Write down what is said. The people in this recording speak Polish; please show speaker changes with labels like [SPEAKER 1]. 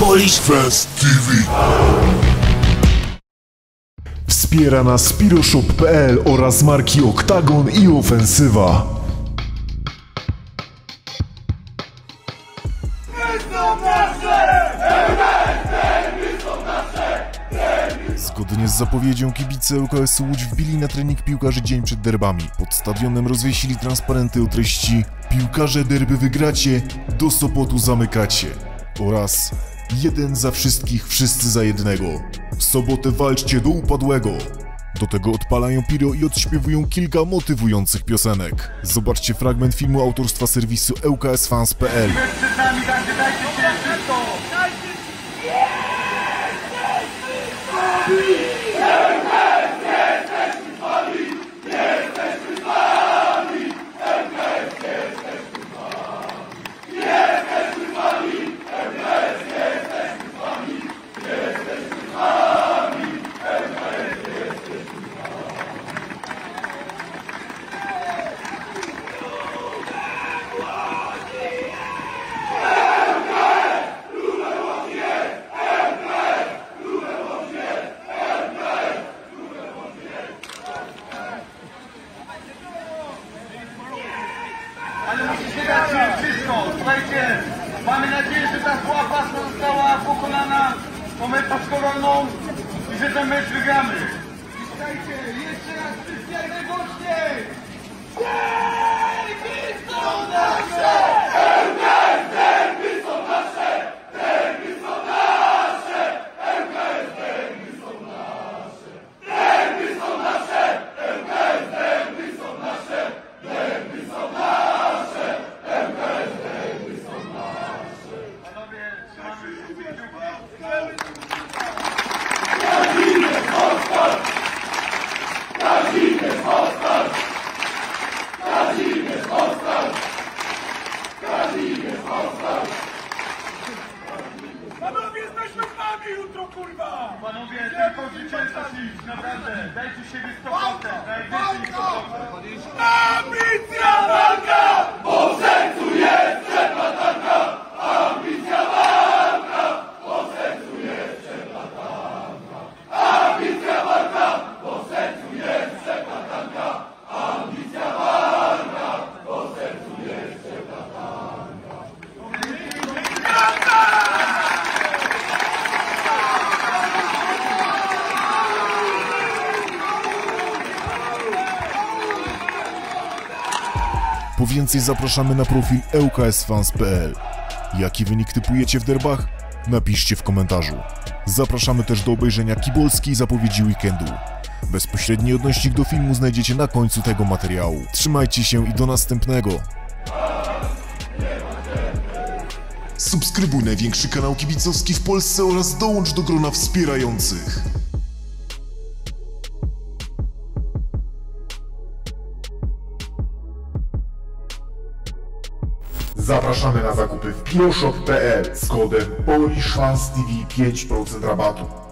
[SPEAKER 1] Polish Fans TV. Wspiera nas Piroshop.pl oraz marki Oktagon i Ofensywa. Zgodnie z zapowiedzią kibice ŁKS Łódź wbili na trening piłkarzy dzień przed derbami. Pod stadionem rozwiesili transparenty o treści "Piłkarze derby wygracie, do Sopotu zamykacie" oraz "Jeden za wszystkich, wszyscy za jednego. W sobotę walczcie do upadłego". Do tego odpalają piro i odśpiewują kilka motywujących piosenek. Zobaczcie fragment filmu autorstwa serwisu ŁKSFans.pl.
[SPEAKER 2] Ale musicie dać wszystko, słuchajcie, mamy nadzieję, że ta zła pasma została pokonana tą meczą rolną i że ten mecz wygramy. I słuchajcie, jeszcze raz wszyscy jak najgłośniej! Derby są nasze! ŁKS derby są nasze! Derby są nasze! ŁKS derby są nasze! Derby są nasze! ŁKS derby są nasze! Derby są nasze! ŁKS derby są nasze! Panowie, trzymamy się Kazimierz Oskar! Kazimierz Oskar! Kazimierz Oskar! Kazimierz Oskar!
[SPEAKER 3] Panowie, jesteśmy z wami jutro, kurwa!
[SPEAKER 2] Panowie, tylko zwycięstwa iść, naprawdę! Dajcie siebie 100%, dajcie siebie 100%!
[SPEAKER 3] Ambicja walka!
[SPEAKER 2] Po sercu jest przeplatanka! Ambicja walka! Po sercu jest przeplatanka! Ambicja walka! Po sercu jest przeplatanka! Ambicja walka! Po sercu jest przeplatanka!
[SPEAKER 1] Po więcej zapraszamy na profil ŁKSFans.pl. Jaki wynik typujecie w derbach? Napiszcie w komentarzu. Zapraszamy też do obejrzenia kibolskiej zapowiedzi weekendu. Bezpośredni odnośnik do filmu znajdziecie na końcu tego materiału. Trzymajcie się i do następnego. Subskrybuj największy kanał kibicowski w Polsce oraz dołącz do grona wspierających. Zapraszamy na zakupy w Piroshop.pl z kodem Polish Fans TV 5% rabatu.